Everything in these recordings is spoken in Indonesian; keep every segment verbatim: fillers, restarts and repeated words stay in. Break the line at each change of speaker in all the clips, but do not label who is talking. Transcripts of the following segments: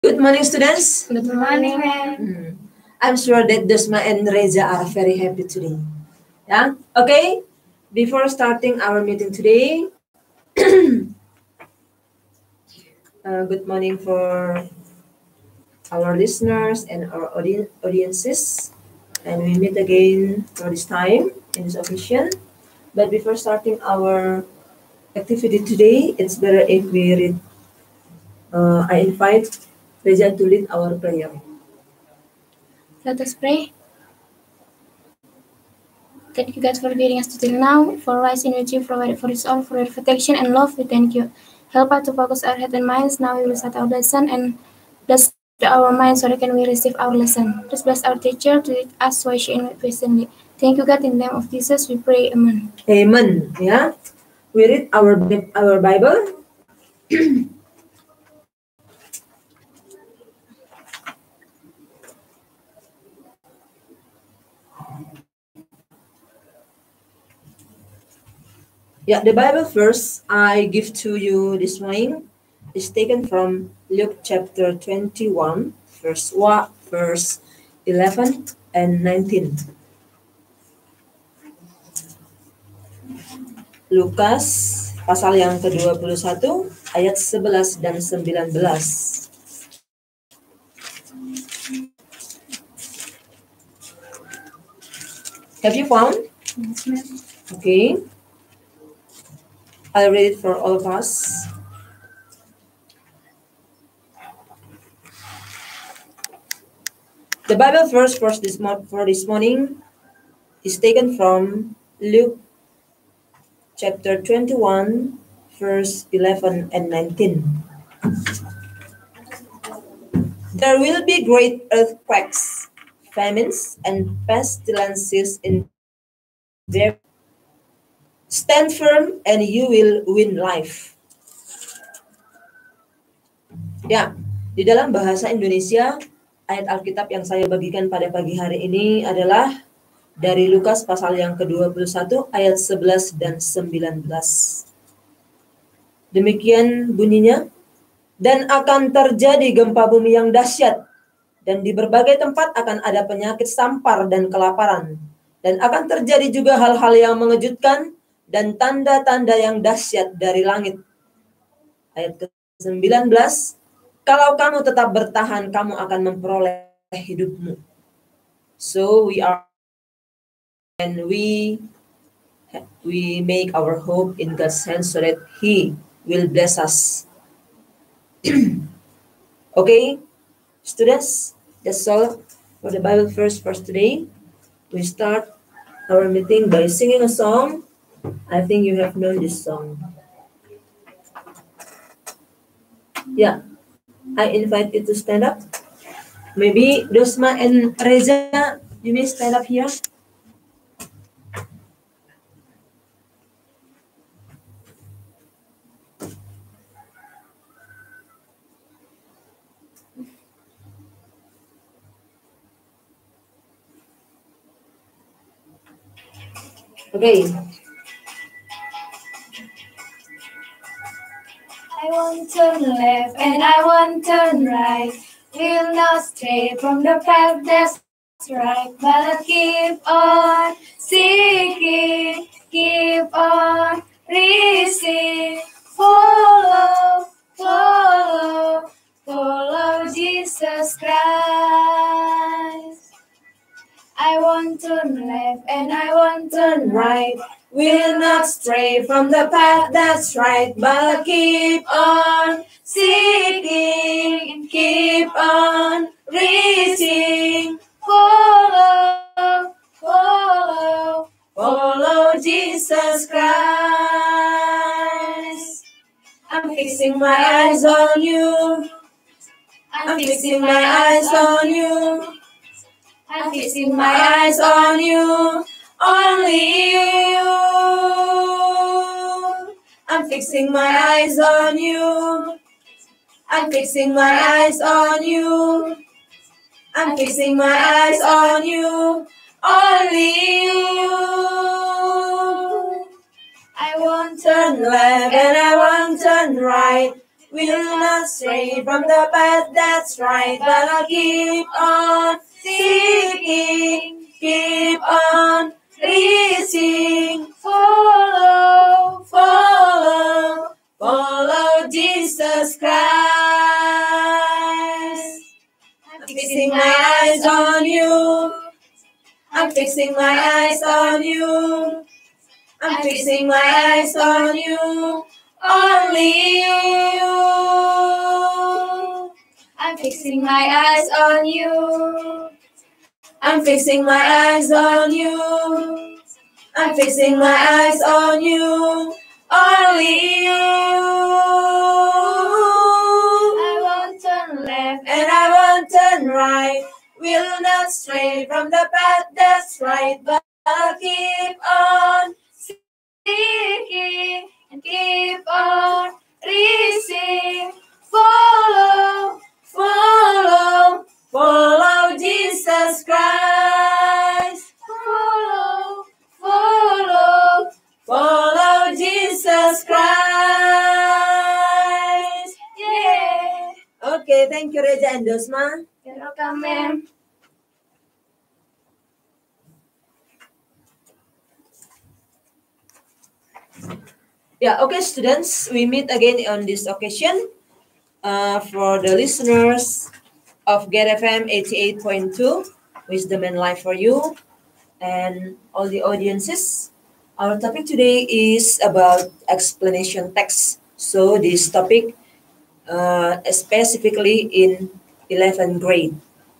Good morning, students.
Good morning, ma'am.
Hmm. I'm sure that Dusma and Reza are very happy today. Yeah. Okay. Before starting our meeting today, uh, good morning for our listeners and our audi- audiences. And we meet again for this time in this occasion. But before starting our activity today, it's better if we read. Uh, I invite Reza to lead our prayer.
Let us pray. Thank you, God, for guiding us till now, for wise energy provided for us all, for your protection and love. We thank you. Help us to focus our head and minds. Now we will start our lesson and bless our minds so that can we receive our lesson. Please bless our teacher to teach us wisely and patiently. Thank you, God. In the name of Jesus, we pray. Amen.
Amen. Yeah. We read our Bi- our Bible. Yeah, the Bible verse I give to you this morning is taken from Luke chapter twenty-one, verse one, verse eleven and nineteen. Lukas pasal yang kedua puluh satu ayat sebelas dan sembilan belas. Have you found?
Yes, ma'am.
Okay. I'll read it for all of us. The Bible verse for this, mo- for this morning is taken from Luke chapter twenty-one, verse eleven and nineteen. There will be great earthquakes, famines, and pestilences in various. Stand firm and you will win life. Ya, di dalam bahasa Indonesia, ayat Alkitab yang saya bagikan pada pagi hari ini adalah dari Lukas pasal yang kedua puluh satu ayat sebelas dan sembilan belas. Demikian bunyinya, dan akan terjadi gempa bumi yang dahsyat, dan di berbagai tempat akan ada penyakit sampar dan kelaparan, dan akan terjadi juga hal-hal yang mengejutkan dan tanda-tanda yang dahsyat dari langit. Ayat ke sembilan belas, kalau kamu tetap bertahan, kamu akan memperoleh hidupmu. So we are, and we we make our hope in God's hands so that He will bless us. Okay, students, that's all for the Bible verse for today. We start our meeting by singing a song. I think you have known this song. Yeah, I invite you to stand up. Maybe Dosma and Reza, you may stand up here. Okay.
I won't turn left and I won't turn right. Will not stray from the path that's right, but keep on seeking, keep on reaching. Follow, follow, follow Jesus Christ. I won't turn left and I won't turn right.
Will not stray from the path that's right, but keep on seeking, keep on reaching.
Follow, follow,
Follow Jesus Christ. I'm fixing my eyes on you. I'm fixing my eyes on you. I'm fixing my eyes on you. Only you. I'm fixing my eyes on you. I'm fixing my eyes on you. I'm fixing my eyes on you. Only you.
I won't
Turn left and I won't turn right. will not stray from the path that's right, but I'll keep on seeking, keep on reaching, follow, follow, follow Jesus Christ. I'm fixing my eyes on you. I'm fixing my eyes on you. I'm fixing my eyes on you. Only you.
I'm fixing my eyes on you.
I'm fixing my eyes on you. I'm fixing my eyes on you. Only you.
I won't turn left
And I won't turn right. Will not stray from the path that's right, but I'll keep on
seeking and keep on reaching. Follow,
follow, follow Jesus Christ.
follow, follow,
Follow Jesus Christ.
yeah.
Okay, thank you Reza and Dosma.
You're welcome, ma'am.
Yeah, okay, students, we meet again on this occasion. Uh, for the listeners of Get F M eighty-eight point two, Wisdom and Life for You, and all the audiences. Our topic today is about explanation text. So this topic uh, specifically in eleventh grade.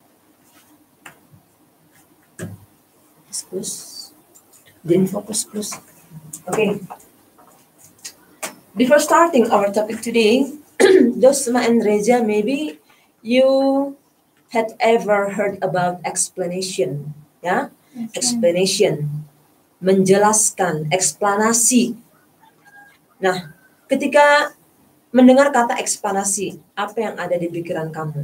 Close. Didn't focus close. Okay. Before starting our topic today, Dosma and Reza, maybe you had ever heard about explanation, ya?
Okay.
Explanation, menjelaskan, eksplanasi. Nah, ketika mendengar kata eksplanasi, apa yang ada di pikiran kamu?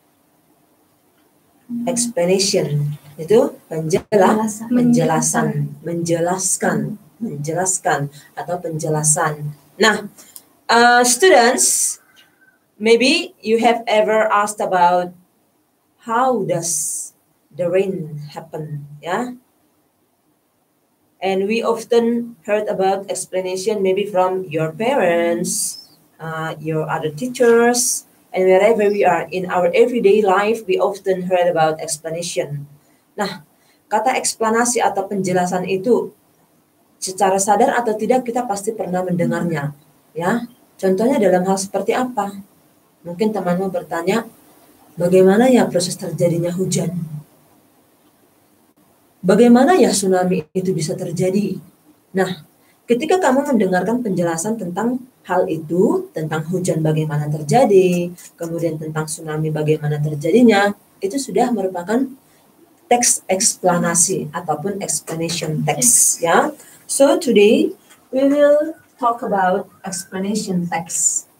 Explanation itu penjelas, penjelasan, menjelaskan, menjelaskan atau penjelasan. Nah, uh, students, maybe you have ever asked about how does the rain happen, yeah? And we often heard about explanation maybe from your parents, uh, your other teachers, and wherever we are in our everyday life, we often heard about explanation. Nah, kata eksplanasi atau penjelasan itu secara sadar atau tidak kita pasti pernah mendengarnya, ya. Contohnya dalam hal seperti apa? Mungkin temanmu bertanya, bagaimana ya proses terjadinya hujan? Bagaimana ya tsunami itu bisa terjadi? Nah, ketika kamu mendengarkan penjelasan tentang hal itu, tentang hujan bagaimana terjadi, kemudian tentang tsunami bagaimana terjadinya, itu sudah merupakan teks eksplanasi ataupun explanation text, ya. So today we will talk about explanation text.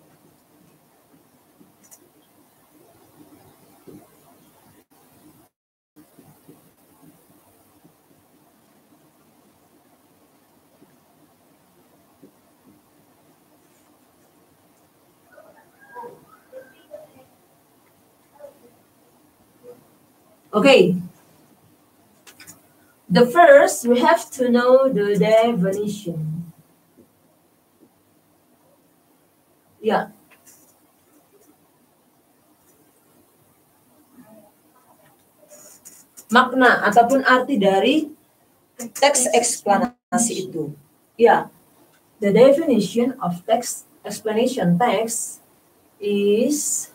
Okay. The first, we have to know the definition. Ya. Makna ataupun arti dari teks eksplanasi itu. Ya. The definition of text explanation text is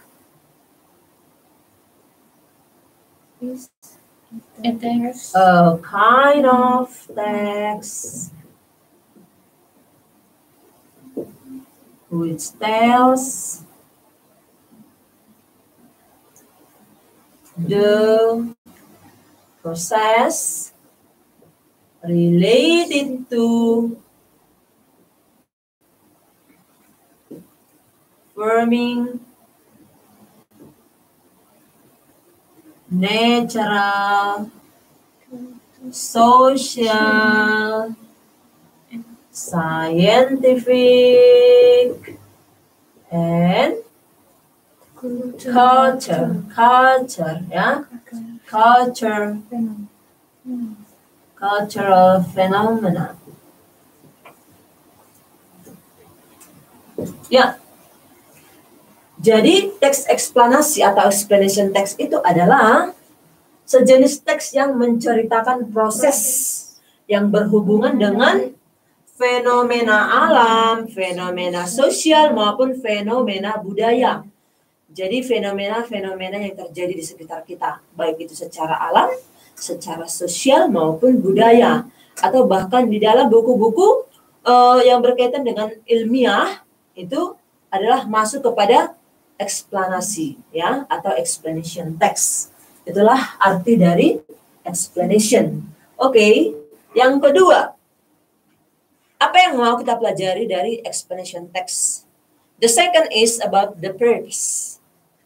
A text.
a kind of text which tells the process related to forming natural, social, scientific, and culture, culture, ya, culture, cultural phenomena. Ya, jadi teks eksplanasi atau explanation text itu adalah sejenis teks yang menceritakan proses yang berhubungan dengan fenomena alam, fenomena sosial, maupun fenomena budaya. Jadi fenomena-fenomena yang terjadi di sekitar kita, baik itu secara alam, secara sosial, maupun budaya. Atau bahkan di dalam buku-buku uh, yang berkaitan dengan ilmiah, itu adalah masuk kepada eksplanasi, ya, atau explanation text. Itulah arti dari explanation. Oke, okay. Yang kedua, apa yang mau kita pelajari dari explanation text? The second is about the purpose.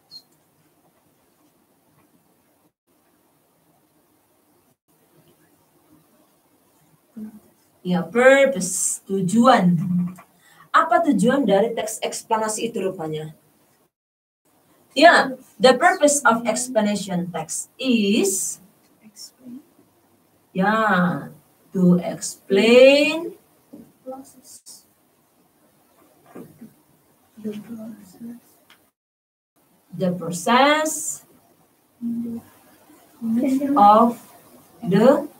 Ya, purpose, tujuan. Apa tujuan dari teks eksplanasi itu rupanya? Ya, the purpose of explanation text is ya, to explain the process of the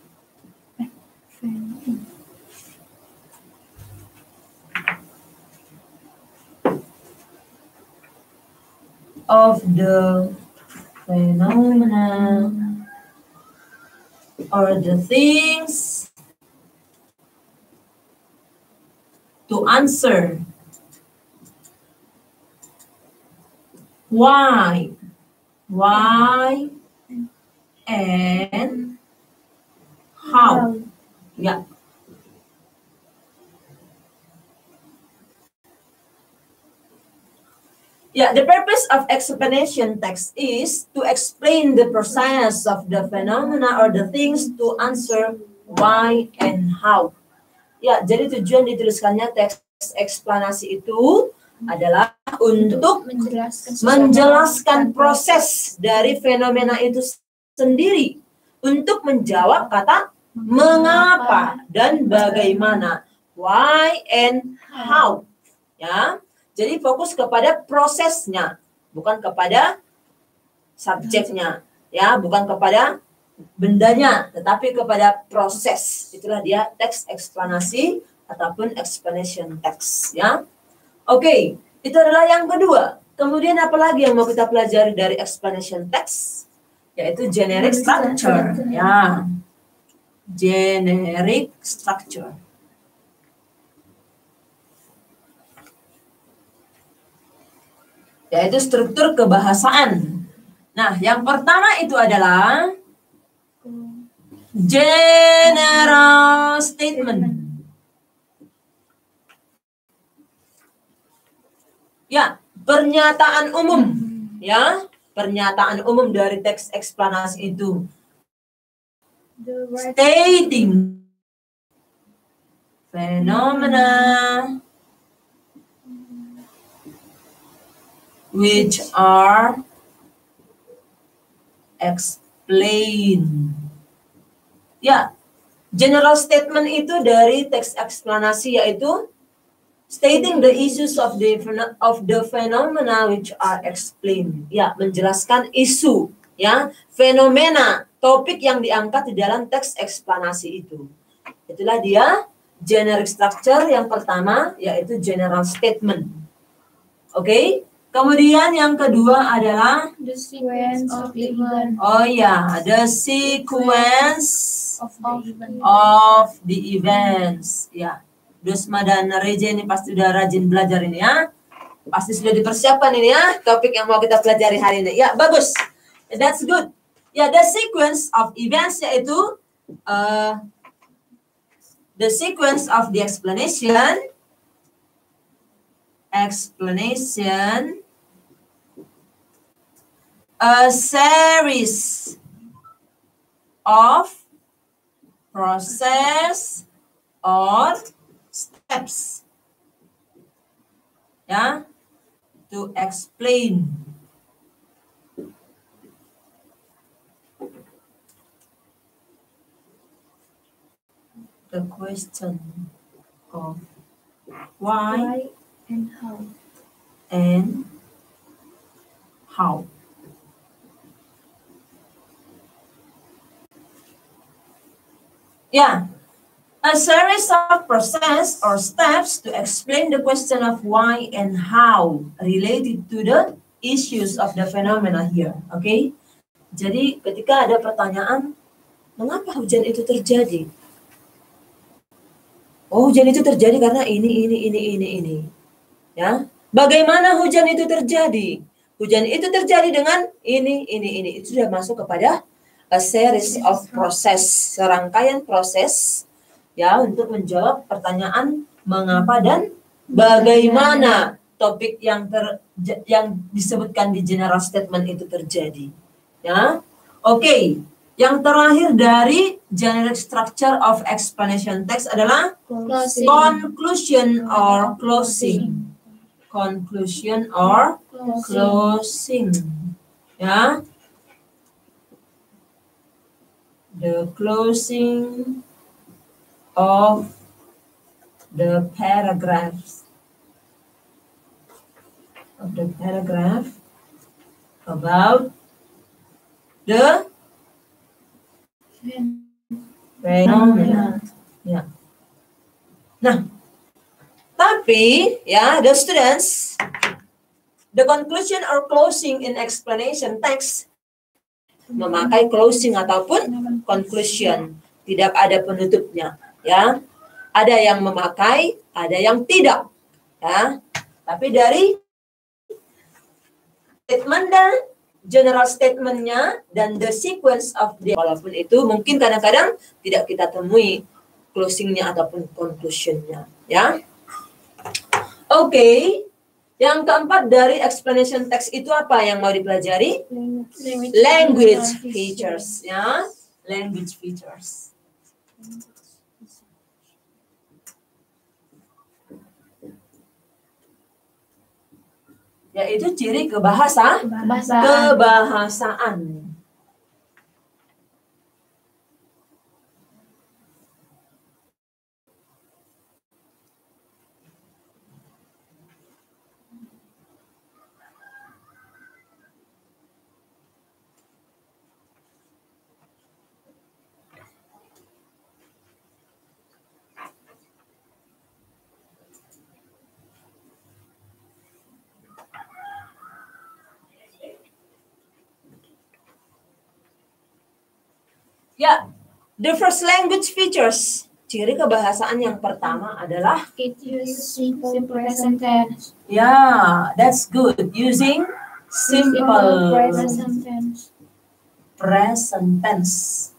of the phenomena or the things to answer why, why, and how. Ya. Yeah, the purpose of explanation text is to explain the process of the phenomena or the things to answer why and how. Ya, jadi tujuan dituliskannya teks eksplanasi itu adalah untuk menjelaskan, menjelaskan proses dari fenomena itu sendiri, untuk menjawab kata mengapa dan bagaimana, why and how. Ya. Jadi fokus kepada prosesnya, bukan kepada subjeknya, ya, bukan kepada bendanya, tetapi kepada proses. Itulah dia teks eksplanasi ataupun explanation text, ya. Oke, itu adalah yang kedua. Kemudian apa lagi yang mau kita pelajari dari explanation text? Yaitu generic structure, ya. Generic structure. Yaitu struktur kebahasaan. Nah, yang pertama itu adalah general statement. Ya, pernyataan umum. Ya, pernyataan umum dari teks eksplanasi itu. Stating phenomena which are explained. Ya, general statement itu dari teks eksplanasi yaitu stating the issues of the of the phenomena which are explained. Ya, menjelaskan isu, ya, fenomena, topik yang diangkat di dalam teks eksplanasi itu. Itulah dia generic structure yang pertama, yaitu general statement. Oke? Okay? Kemudian yang kedua adalah
the sequence of the event.
Oh ya, the sequence
of the event.
Of the events. Ya, Dusma dan Reja ini pasti sudah rajin belajar ini ya. Pasti sudah dipersiapkan ini ya, topik yang mau kita pelajari hari ini. Ya, bagus. That's good. Ya, the sequence of events yaitu uh, the sequence of the explanation. Explanation. A series of process or steps. Ya. to explain the question of why,
Why and how.
and how. Yeah, a series of process or steps to explain the question of why and how related to the issues of the phenomena here. Oke, okay? Jadi ketika ada pertanyaan, mengapa hujan itu terjadi? Oh, hujan itu terjadi karena ini, ini, ini, ini, ini. Ya, bagaimana hujan itu terjadi? Hujan itu terjadi dengan ini, ini, ini. Itu sudah masuk kepada a series of process, serangkaian proses, ya, untuk menjawab pertanyaan mengapa dan bagaimana topik yang ter, yang disebutkan di general statement itu terjadi. Ya, oke. Okay. Yang terakhir dari generic structure of explanation text adalah
Closing.
conclusion or closing. Conclusion or closing. Ya. The closing of the paragraphs. Of the paragraph about the fenomena. Ya. Nah, tapi ya, the students, the conclusion or closing in explanation text memakai closing ataupun conclusion, tidak ada penutupnya, ya. Ada yang memakai, ada yang tidak, ya. Tapi dari statement dan general statementnya dan the sequence of the, walaupun itu mungkin kadang-kadang tidak kita temui closingnya ataupun conclusionnya, ya. Oke, okay. Yang keempat dari explanation text itu apa yang mau dipelajari?
Language,
Language features, ya. Language features. Yaitu ciri kebahasa,
Kebahasaan.
kebahasaan. Ya, the first language features. Ciri kebahasaan yang pertama adalah
It uses simple present tense.
ya, that's good. Using simple
present tense.
present tense.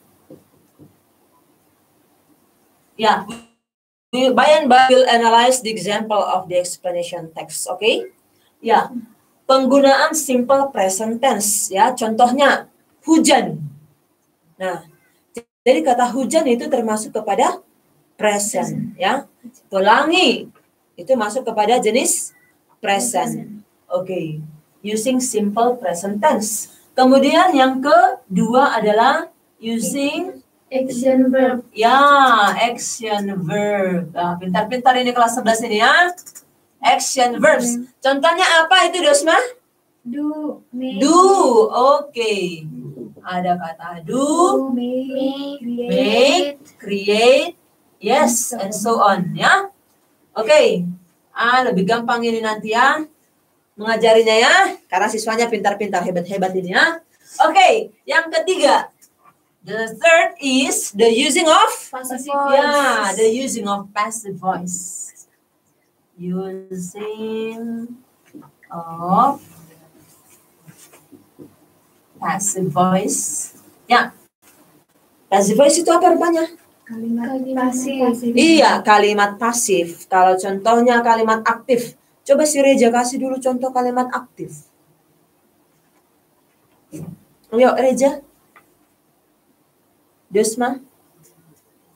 Ya, by and by we'll analyze the example of the explanation text. Oke? Okay? Ya, penggunaan simple present tense. Ya, contohnya hujan. Nah, jadi kata hujan itu termasuk kepada present, ya. Pelangi itu masuk kepada jenis present. Oke, okay. Using simple present tense. Kemudian yang kedua adalah using
Action verb.
ya, action verb. Nah, pintar-pintar ini kelas sebelas ini ya. Action verbs. Contohnya apa itu, Dosma?
Do, make,
Do, oke. Okay. Ada kata do,
make,
make, create, yes, and so on, ya. Oke, okay. Ah, lebih gampang ini nanti ya, mengajarinya ya, karena siswanya pintar-pintar, hebat-hebat ini ya. Oke, okay. Yang ketiga, the third is the using of
passive
ya,
voice.
the using of passive voice. Using of passive voice. Ya. Passive voice itu apa rupanya?
Kalimat pasif.
Iya, kalimat pasif. Kalau contohnya kalimat aktif. Coba si Reja kasih dulu contoh kalimat aktif. Yuk, Reja. Desma.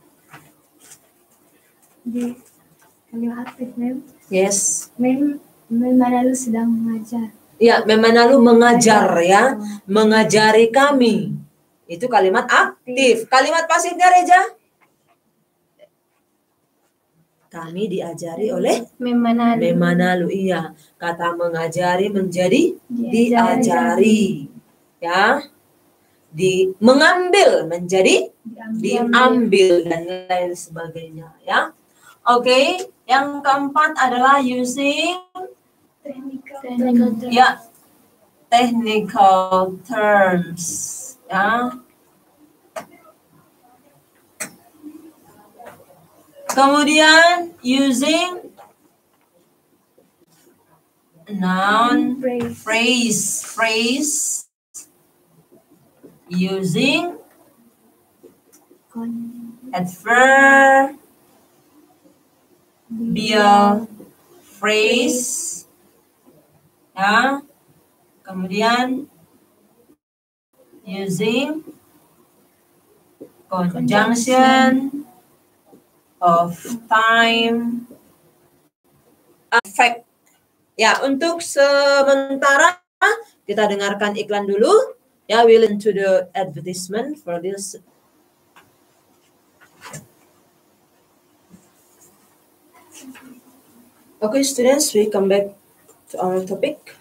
Di kalimat aktif, mem.
Yes.
Mem Memanalu sedang mengajar.
Ya, Memanalu mengajar ya, mengajari kami. Itu kalimat aktif. Kalimat pasifnya Reja? Kami diajari oleh
Memanalu.
Memanalu. Iya, kata mengajari menjadi diajari. Ya. Di mengambil menjadi diambil dan lain sebagainya ya. Oke, okay. Yang keempat adalah using
Technical terms.
Ya, technical terms. Ya. Kemudian using noun
Phrase.
phrase phrase using adverbial phrase. Ya. Kemudian using conjunction of time affect. Ya, untuk sementara kita dengarkan iklan dulu. Ya, we'll into the advertisement for this. Okay, students, we come back to our topic.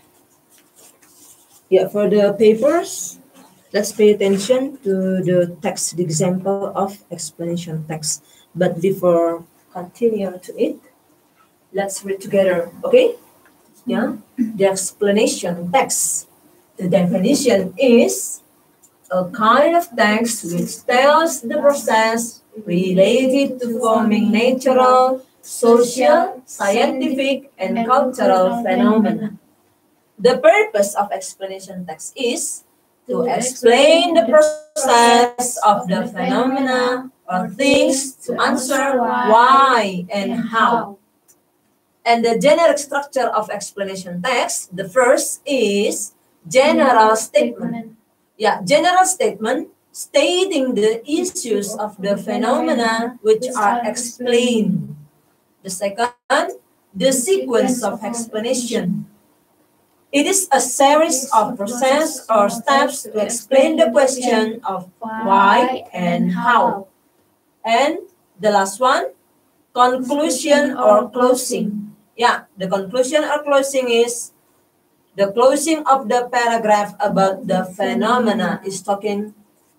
Yeah, for the papers, let's pay attention to the text, the example of explanation text. But before continue to it, let's read together, okay? Yeah, the explanation text. The definition is a kind of text which tells the process related to forming natural, social, scientific, and cultural phenomena. The purpose of explanation text is to explain the process of the phenomena or things, to answer why and how. And the generic structure of explanation text, the first is general statement. Yeah, general statement stating the issues of the phenomena which are explained. The second, the sequence of explanation. It is a series of process or steps to explain the question of why and how. And the last one, conclusion or closing. Yeah, the conclusion or closing is the closing of the paragraph about the phenomena is talking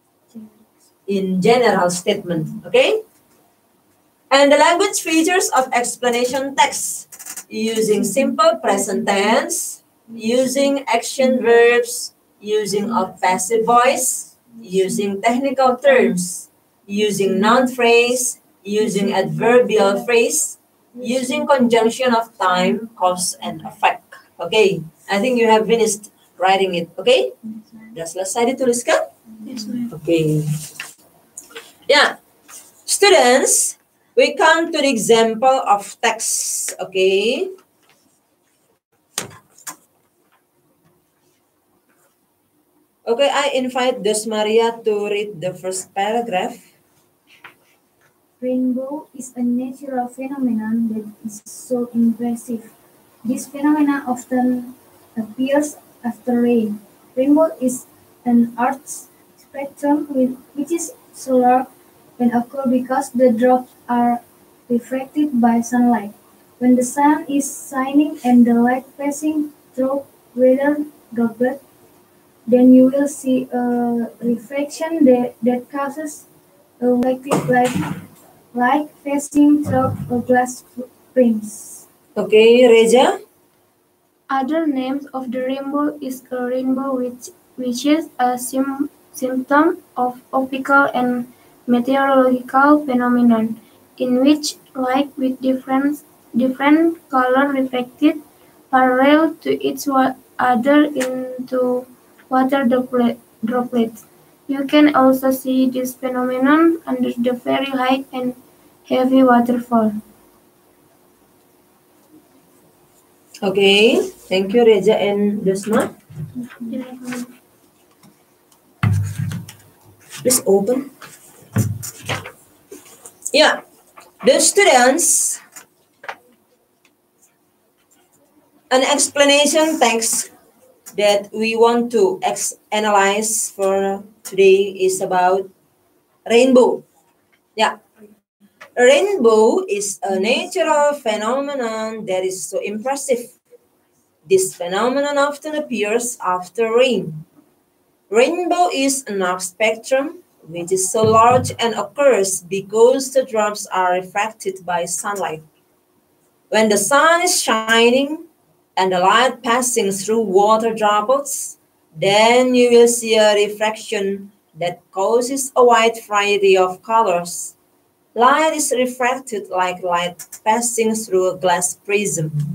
in general statement, okay? And the language features of explanation text, using simple present tense, using action verbs, using of passive voice, using technical terms, using noun phrase, using adverbial phrase, using conjunction of time, cause, and effect. Okay, I think you have finished writing it, okay? Sudah selesai dituliskan?
Yes, ma'am.
Okay. Yeah, students, we come to the example of text, okay? Okay, I invite Desmaria to read the first paragraph.
Rainbow is a natural phenomenon that is so impressive. This phenomenon often appears after rain. Rainbow is an Earth's spectrum with, which is solar when occur because the drops are refracted by sunlight. When the sun is shining and the light passing through weather droplet, then you will see a reflection that, that causes a reflected light, light passing through a glass frames.
Okay, Reja?
Other names of the rainbow is a rainbow which, which is a sim, symptom of optical and meteorological phenomenon, in which light with different, different color reflected parallel to each other into water droplet, droplets. You can also see this phenomenon under the very high and heavy waterfall.
Okay, thank you, Reja and Desma. Please open. Yeah, the students, An explanation text that we want to ex analyze for today is about rainbow. Yeah. Rainbow is a natural phenomenon that is so impressive. This phenomenon often appears after rain. Rainbow is an arc spectrum which is so large and occurs because the drops are refracted by sunlight. When the sun is shining and the light passing through water droplets, then you will see a refraction that causes a wide variety of colors. Light is refracted like light passing through a glass prism.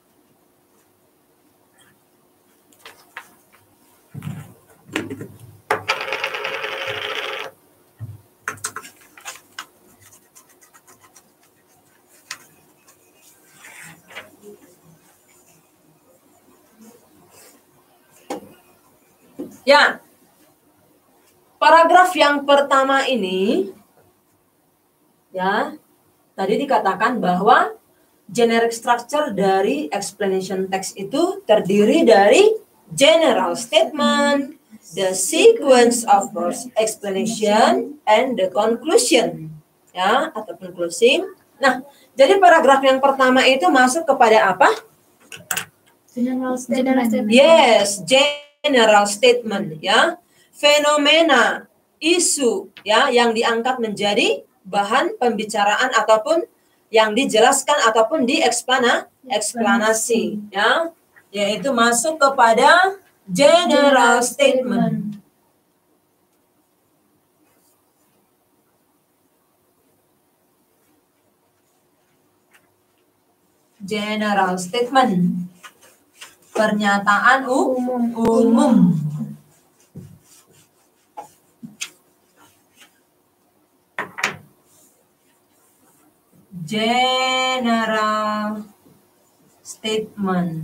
Ya, paragraf yang pertama ini, ya, tadi dikatakan bahwa generic structure dari explanation text itu terdiri dari general statement, the sequence of explanation, and the conclusion, ya, ataupun closing. Nah, jadi paragraf yang pertama itu masuk kepada apa?
General statement.
Yes, general statement, ya. Fenomena, isu, ya, yang diangkat menjadi bahan pembicaraan ataupun yang dijelaskan ataupun dieksplanasi, eksplanasi, ya, yaitu masuk kepada general statement. General statement. Pernyataan umum. umum. General statement.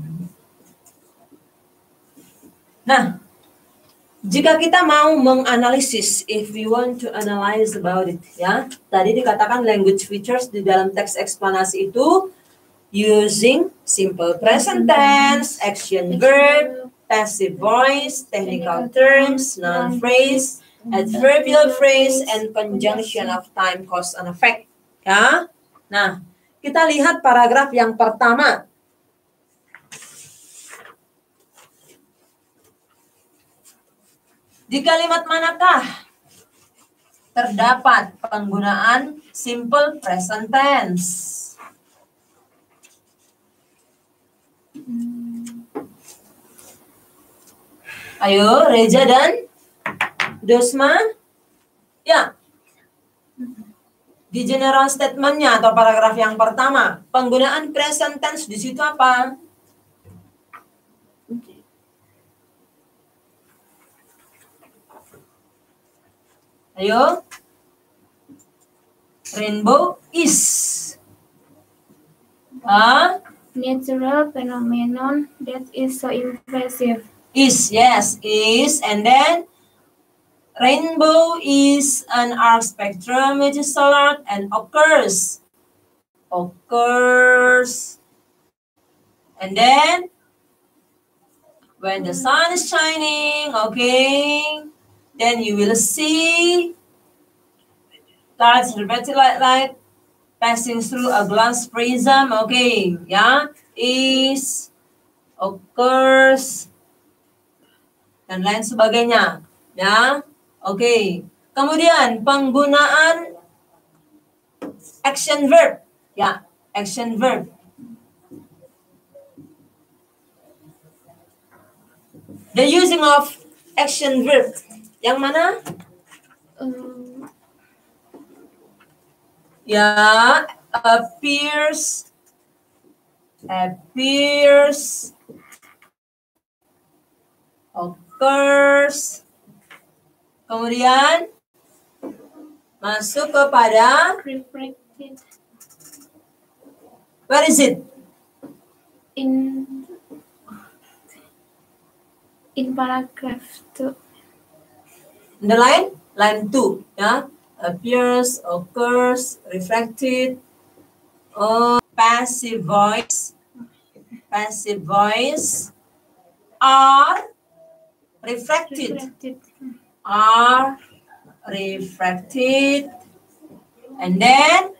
Nah, jika kita mau menganalisis, if we want to analyze about it, ya, tadi dikatakan language features di dalam teks eksplanasi itu using simple present tense, action verb, passive voice, technical terms, noun phrase, adverbial phrase, and conjunction of time, cause, and effect. Ya, nah, kita lihat paragraf yang pertama. Di kalimat manakah terdapat penggunaan simple present tense? Ayo, Reza dan Dosma. Ya. Di general statement-nya atau paragraf yang pertama, penggunaan present tense di situ apa? Ayo. Rainbow is. Ah?
Natural phenomenon that is so impressive.
Is, yes, is, and then rainbow is an arc spectrum which is solar and occurs, occurs, and then when the sun is shining, okay, then you will see light, reflected light, light passing through a glass prism, okay, ya, is, occurs, dan lain sebagainya, ya, oke. Okay. Kemudian penggunaan action verb, ya, action verb. The using of action verb, yang mana?
Um,
Ya, appears, appears, occurs, kemudian masuk kepada
reflected.
Where is it?
In in paragraph two.
The line, line two, ya. Appears, occurs, reflected, oh, passive voice, passive voice, are refracted.
Reflected.
Are refracted. And then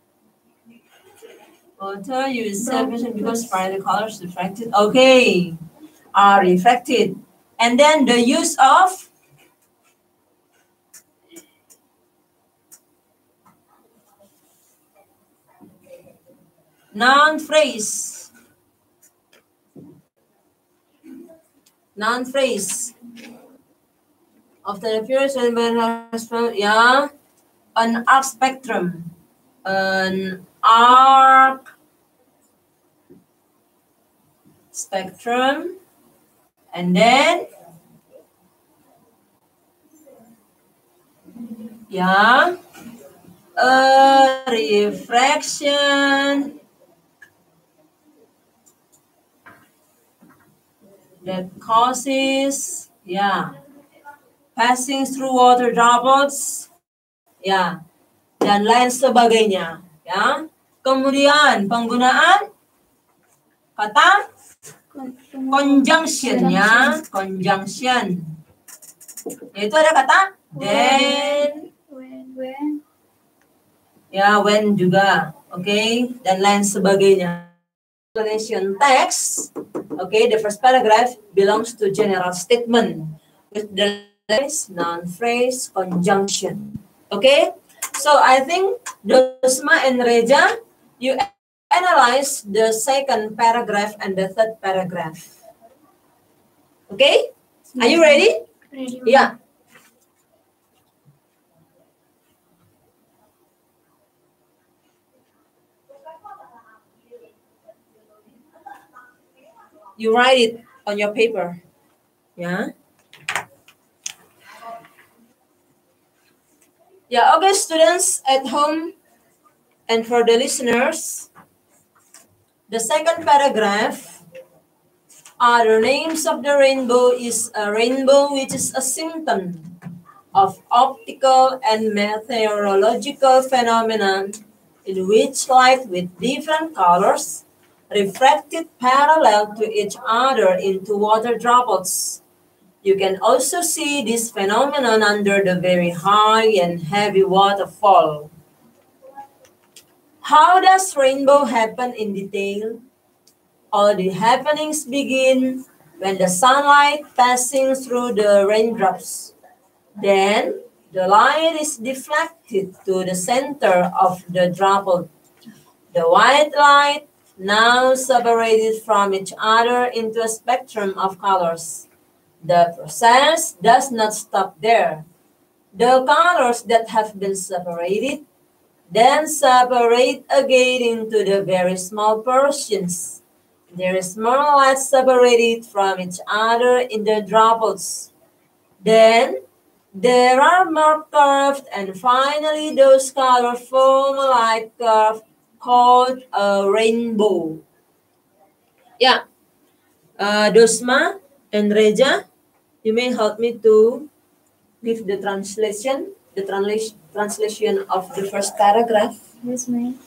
water use separation because part of the colors refracted. Okay, are refracted. And then the use of noun phrase. Noun phrase. After the first and yeah, an arc spectrum. An arc spectrum. And then yeah, a refraction that causes, yeah, passing through water droplets, ya, dan lain sebagainya, ya. Kemudian penggunaan kata conjunction, ya, conjunction. Yaitu ada kata then,
When.
ya, when juga, oke, okay? Dan lain sebagainya. Explanation text, okay, the first paragraph belongs to general statement with the phrase, noun phrase, conjunction. Okay, so I think Dosma and Reja, you analyze the second paragraph and the third paragraph. Okay, are you ready?
Ready.
Yeah. You write it on your paper. Yeah. Yeah, okay, students at home and for the listeners, the second paragraph, uh, the names of the rainbow is a rainbow which is a symptom of optical and meteorological phenomenon in which light with different colors refracted parallel to each other into water droplets. You can also see this phenomenon under the very high and heavy waterfall. How does rainbow happen in detail? All the happenings begin when the sunlight passing through the raindrops. Then the light is deflected to the center of the droplet. The white light now separated from each other into a spectrum of colors. The process does not stop there. The colors that have been separated then separate again into the very small portions. There is more light separated from each other in the droplets. Then there are more curved, and finally those colors form a light curve called a rainbow. Yeah, uh, Dosma and Reja, you may help me to give the translation, the translation translation of the first paragraph.
Yes, ma'am.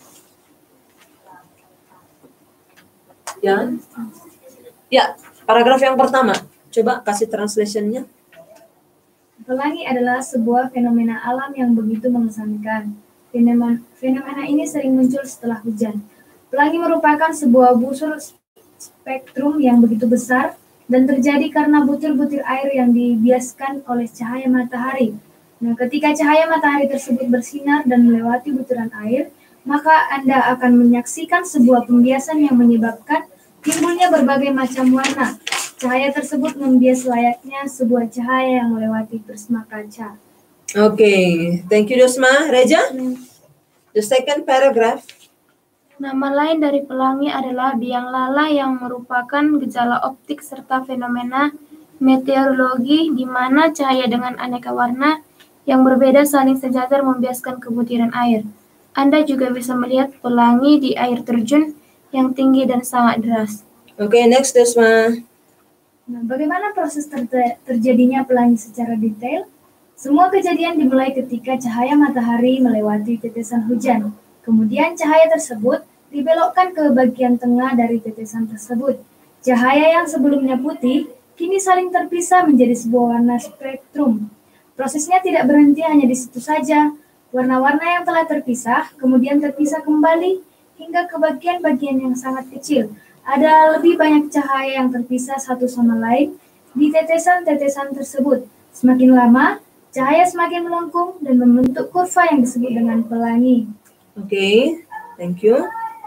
Ya, ya, paragraf yang pertama. Coba kasih translationnya.
Pelangi adalah sebuah fenomena alam yang begitu mengesankan. Fenomena, fenomena ini sering muncul setelah hujan. Pelangi merupakan sebuah busur spektrum yang begitu besar dan terjadi karena butir-butir air yang dibiaskan oleh cahaya matahari. Nah, ketika cahaya matahari tersebut bersinar dan melewati butiran air, maka Anda akan menyaksikan sebuah pembiasan yang menyebabkan timbulnya berbagai macam warna. Cahaya tersebut membias layaknya sebuah cahaya yang melewati prisma kaca.
Oke, okay. Thank you Dosma. Reja, the second paragraph.
Nama lain dari pelangi adalah biang lala yang merupakan gejala optik serta fenomena meteorologi di mana cahaya dengan aneka warna yang berbeda saling sejajar membiaskan kebutiran air. Anda juga bisa melihat pelangi di air terjun yang tinggi dan sangat deras.
Oke, okay, next Dosma.
Nah, bagaimana proses ter- terjadinya pelangi secara detail? Semua kejadian dimulai ketika cahaya matahari melewati tetesan hujan. Kemudian cahaya tersebut
dibelokkan ke bagian tengah dari tetesan tersebut. Cahaya yang sebelumnya putih, kini saling terpisah menjadi sebuah warna spektrum. Prosesnya tidak berhenti hanya di situ saja. Warna-warna yang telah terpisah, kemudian terpisah kembali hingga ke bagian-bagian yang sangat kecil. Ada lebih banyak cahaya yang terpisah satu sama lain di tetesan-tetesan tersebut. Semakin lama, cahaya semakin melengkung dan membentuk kurva yang disebut dengan pelangi.
Oke, okay, thank you.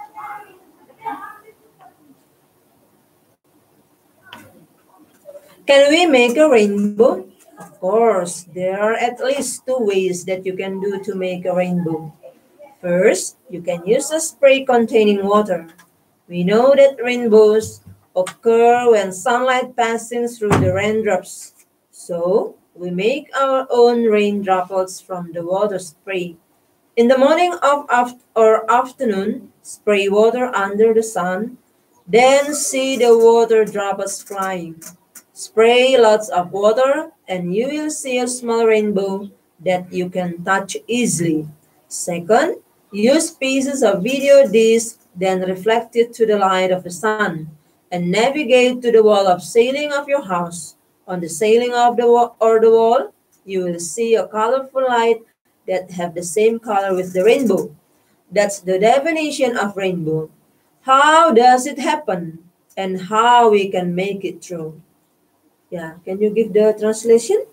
Can we make a rainbow? Of course, there are at least two ways that you can do to make a rainbow. First, you can use a spray containing water. We know that rainbows occur when sunlight passing through the raindrops. So, we make our own rain droplets from the water spray. In the morning of af or afternoon, spray water under the sun, then see the water droplets flying. Spray lots of water and you will see a small rainbow that you can touch easily. Second, use pieces of video disc, then reflect it to the light of the sun and navigate to the wall of ceiling of your house. On the ceiling of the wall or the wall, you will see a colorful light that have the same color with the rainbow. That's the definition of rainbow. How does it happen and how we can make it true? Yeah, can you give the translation?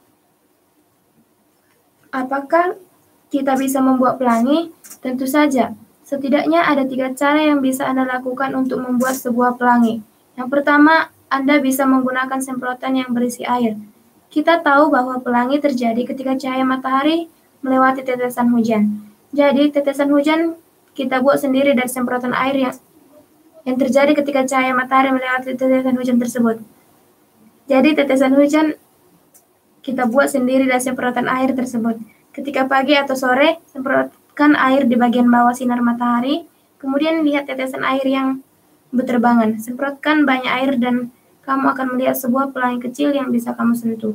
Apakah kita bisa membuat pelangi? Tentu saja. Setidaknya ada tiga cara yang bisa Anda lakukan untuk membuat sebuah pelangi. Yang pertama, Anda bisa menggunakan semprotan yang berisi air. Kita tahu bahwa pelangi terjadi ketika cahaya matahari melewati tetesan hujan. Jadi, tetesan hujan kita buat sendiri dari semprotan air yang, yang terjadi ketika cahaya matahari melewati tetesan hujan tersebut. Jadi, tetesan hujan kita buat sendiri dari semprotan air tersebut. Ketika pagi atau sore, semprotkan air di bagian bawah sinar matahari, kemudian lihat tetesan air yang berterbangan. Semprotkan banyak air dan kamu akan melihat sebuah pelangi kecil yang bisa kamu sentuh.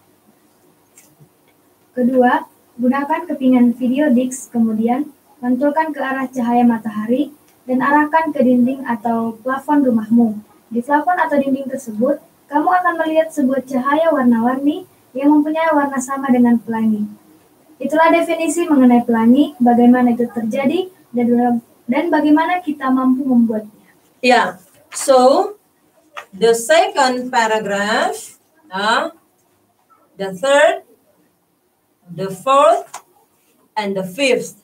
Kedua, gunakan kepingan video disc, kemudian pantulkan ke arah cahaya matahari dan arahkan ke dinding atau plafon rumahmu. Di plafon atau dinding tersebut, kamu akan melihat sebuah cahaya warna-warni yang mempunyai warna sama dengan pelangi. Itulah definisi mengenai pelangi, bagaimana itu terjadi, dan, dan bagaimana kita mampu membuatnya.
Yeah, so the second paragraph, uh, the third, the fourth, and the fifth.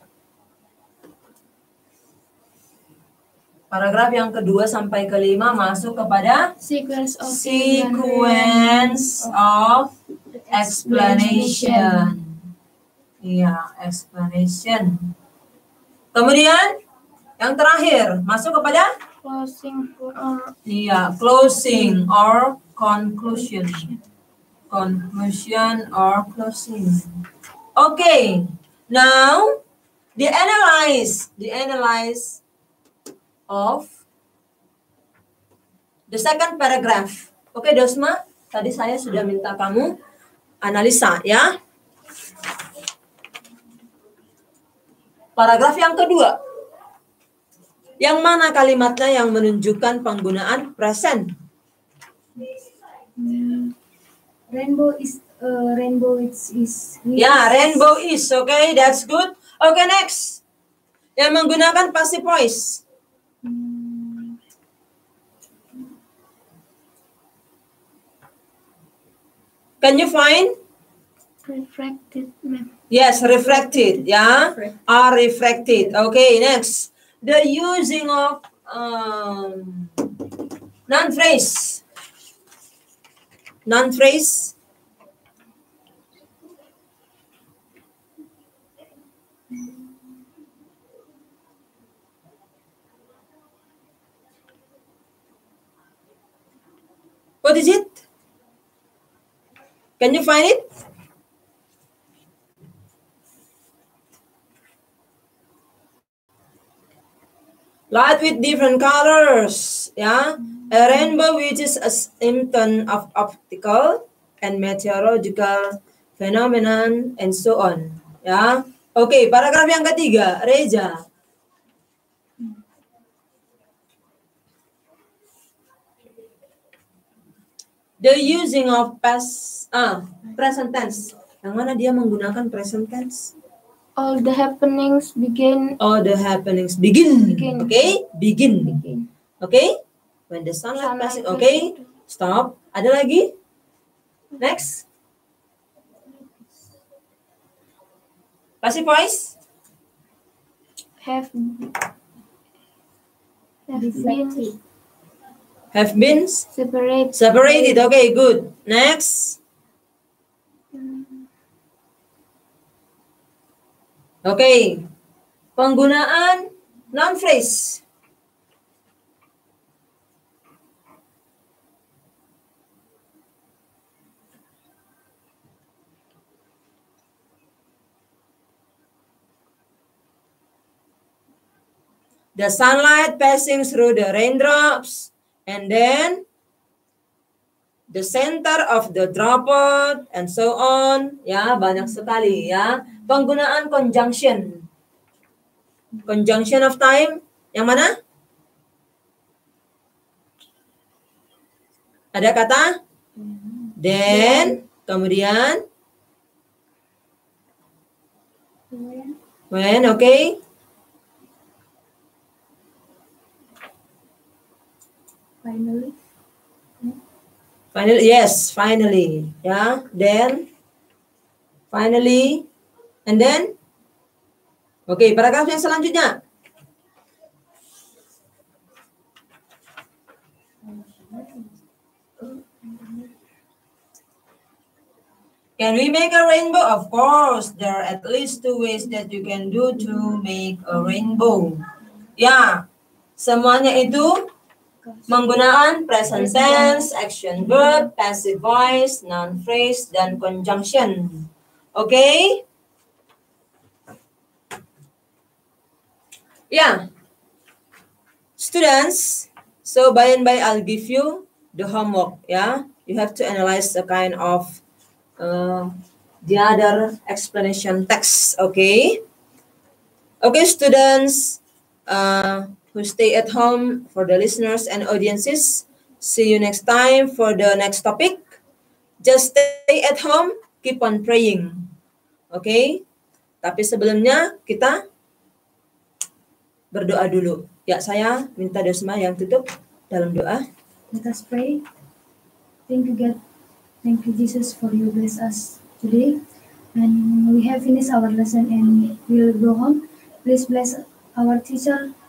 Paragraf yang kedua sampai kelima masuk kepada
Sequence of,
sequence of explanation. Iya, explanation. Kemudian yang terakhir masuk kepada
closing or
iya, closing or conclusion. Conclusion or closing. Okay, now the analyze, the analyze of the second paragraph. Oke, okay, Dosma, tadi saya sudah minta kamu analisa ya. Paragraf yang kedua. Yang mana kalimatnya yang menunjukkan penggunaan present?
Rainbow is uh, rainbow is is.
Ya, yeah, rainbow is. Oke, okay, that's good. Oke, okay, next. Yang menggunakan passive voice. Can you find?
Refracted, ma'am.
Yes, refracted, yeah, are refracted. Okay, next, the using of um, non-phrase, non-phrase. What is it? Can you find it? Light with different colors, yeah. A rainbow which is a symptom of optical and meteorological phenomenon and so on, ya. Oke, okay, paragraf yang ketiga, Reza. The using of past ah present tense. Yang mana dia menggunakan present tense?
All the happenings begin.
All the happenings begin.
Begin.
Okay, begin.
Begin.
Okay. When the sunlight,
Sunlight
passing. Okay. Stop. Ada lagi? Next. Passive voice.
Have have been
Have been
separate.
separated. Okay, good. Next. Okay. Penggunaan noun phrase. The sunlight passing through the raindrops, and then the center of the droplet, and so on. Ya, banyak sekali ya. Penggunaan conjunction. Conjunction of time, yang mana? Ada kata? Then, kemudian? When, okay.
Finally.
Finally, yes, finally. Ya, then, finally, and then? Oke, okay, paragraf yang selanjutnya. Can we make a rainbow? Of course, there are at least two ways that you can do to make a rainbow. Ya, semuanya itu menggunakan present tense, action verb, passive voice, noun phrase, dan conjunction. Oke? Okay? Yeah, students, so by and by I'll give you the homework, yeah? You have to analyze the kind of uh, the other explanation text, okay? Okay, students uh, who stay at home, for the listeners and audiences, see you next time for the next topic. Just stay at home, keep on praying, okay? Tapi sebelumnya kita berdoa dulu. Ya, saya minta Dosma yang tutup dalam doa.
Let us pray. Thank you, God. Thank you, Jesus, for you bless us today. And we have finished our lesson and we'll go home. Please bless our teacher,